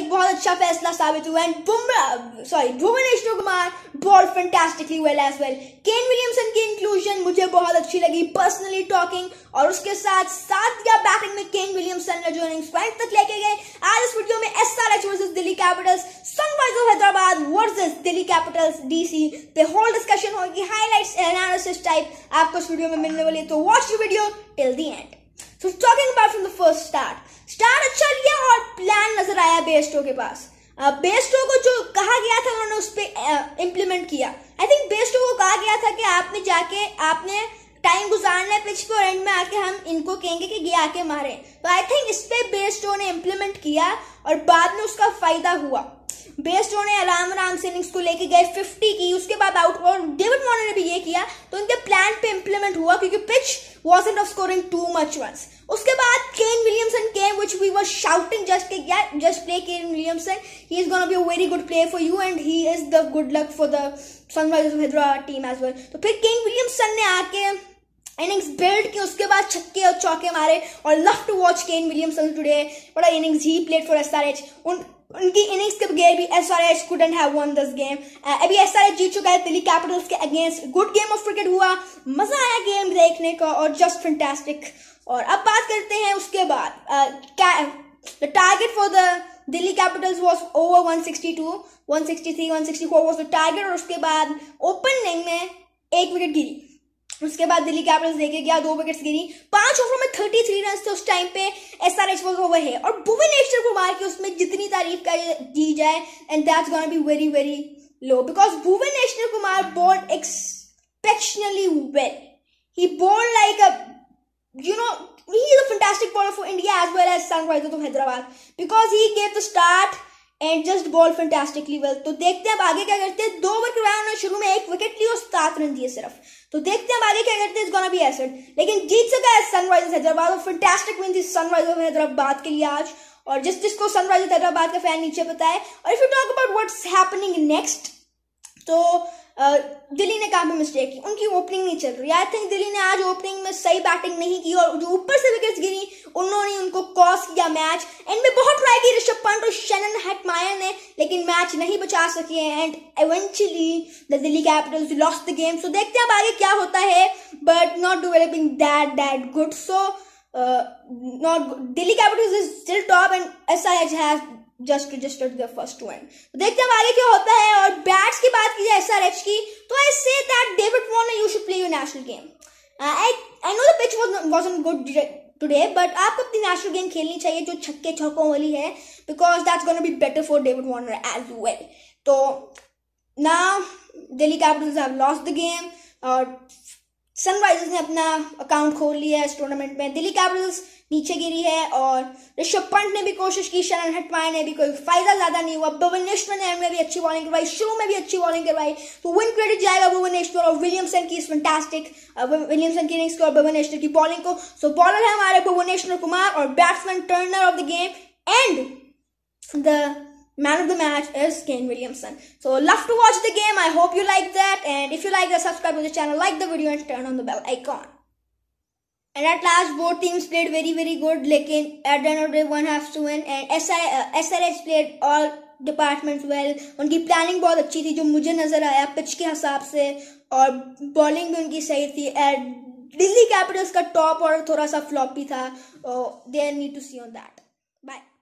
बहुत अच्छा फैसला साबित हुआ and Bhuvneshwar Kumar ball fantastically well as well. Kane Williamson की इंक्लूजन मुझे बहुत अच्छी लगी पर्सनली टॉकिंग, और उसके साथ साथ या बैटिंग में केन विलियमसन ने जो इनिंग्स पॉइंट तक लेके गए। आज इस वीडियो में SRH versus Delhi Capitals, Sunrisers Hyderabad versus Delhi Capitals DC पे होल डिस्कशन होगी, हाइलाइट्स एनालिसिस टाइप आपको इस वीडियो में मिलने वाली है, तो watch the video till the end. So talking about from the first start अच्छा लिया और प्लान नजर आया बेस्टो के पास। बेस्टो को जो कहा गया था उन्होंने उस पर इम्प्लीमेंट किया। आई थिंक बेस्टो को कहा गया था कि आपने टाइम गुजारना है पिच पे और एंड में आके हम इनको कहेंगे कि ये आके मारे, तो आई थिंक इस पे बेस्टो ने इम्प्लीमेंट किया और बाद में उसका फायदा हुआ। बेस्टो ने आराम से इनिंग्स को लेके गए 50 की, उसके बाद आउट, और डेविड वार्नर ने भी ये किया, तो उनके प्लान पे इम्प्लीमेंट हुआ क्योंकि pitch wasn't of scoring too much runs. उसके बाद Kane Williamson came, which we were shouting just play Kane Williamson. He is gonna be a very good player for you and he is the good luck for the Sunrisers of Hyderabad team as well. तो फिर Kane Williamson ने आके innings build की, उसके बाद छक्के और चौके मारे, और love to watch Kane Williamson today. बड़ा इनिंग्स ही प्लेड फॉर SRH। उनकी इनिंग्स के बगैर भी SRH couldn't have won this game. अभी SRH जीत चुका है दिल्ली कैपिटल्स के against. Good game of cricket हुआ, मजा आया गेम देखने का और जस्ट फैंटास्टिक। और अब बात करते हैं उसके बाद the target for the Delhi Capitals was over 162, 163, 164 was the target, और उसके बाद ओपनिंग में 1 विकेट गिरी। उसके बाद दिल्ली कैपिटल्स लेके गया, 2 विकेट्स गिरी, 5 ओवरों में 33 रन थे उस टाइम पे। SRH वाज ओवर है, और भुवनेश्वर कुमार की उसमें जितनी तारीफ की जाए and that's gonna be very very low, because Bhuvneshwar Kumar bowled exceptionally well. He bowled like he is a fantastic bowler for India as well as Sunrisers of Hyderabad because he gave the start and just ball fantastically well. तो देखते हैं अब आगे क्या करते हैं। 2 over करवाया उन्होंने, शुरू में 1 विकेट ली और 7 रन दिए सिर्फ, तो देखते हैं अब आगे क्या करते हैं। इट्स गोना बी एसेट, लेकिन जीत सका है सनराइजर्स हैदराबाद, और फैंटास्टिक विन थी सनराइजर्स हैदराबाद के लिए आज। और जिसको सनराइजर्स हैदराबाद का फैन नीचे पता है। और if you talk about what's happening next, तो दिल्ली ने कहाँ पे मिस्टेक की, उनकी ओपनिंग नहीं चल रही। आई थिंक दिल्ली ने आज ओपनिंग में सही बैटिंग नहीं की, और जो ऊपर से विकेट्स गिरी उन्होंने उनको कॉस किया मैच। एंड में बहुत ट्राई की ऋषभ पंत और शैनन हेटमायर ने, लेकिन मैच नहीं बचा सके and eventually the Delhi Capitals lost the game. So देखते हैं अब आगे क्या होता है, but not developing that good. So not Delhi Capitals is still top and SRH has just registered their first win. तो देखते हैं आगे क्या होता है। और बैट्स की बात की जाए SRH की, तो I say that David Warner you should play your national game. I know the pitch wasn't good today, but आपको अपनी national game खेलनी चाहिए जो छक्के चौकों वाली है, because that's going to be better for David Warner as well. तो now Delhi Capitals have lost the game और सनराइजर्स ने अपना अकाउंट खोल लिया है इस टूर्नामेंट में। दिल्ली कैपिटल्स नीचे गिरी है, और ऋषभ पंत ने भी कोशिश की, शैनन हेटमायर ने भी, कोई फायदा ज्यादा नहीं हुआ। भुवनेश्वर ने एंड में भी अच्छी बॉलिंग करवाई, शुरू में भी अच्छी बॉलिंग करवाई, तो विन क्रेडिट जाएगा भुवनेश्वर और विलियमसन की फैंटास्टिक विलियमसन की इनिंग्स को और भुवनेश्वर की बॉलिंग को। सो बॉलर है हमारे भुवनेश्वर कुमार, और batsman turner of the game and the man of the match is Kane Williamson. So love to watch the game. I hope you like that, and if you like that, subscribe to the channel, like the video and turn on the bell icon. And at last both teams played very good, लेकिन at the end of the day one has to win, and SRH played all departments well. उनकी planning बहुत अच्छी थी जो मुझे नजर आया pitch के हिसाब से, और बॉलिंग भी उनकी सही थी। दिल्ली कैपिटल्स का टॉप और थोड़ा सा फ्लॉपी था, they need to see on that. Bye.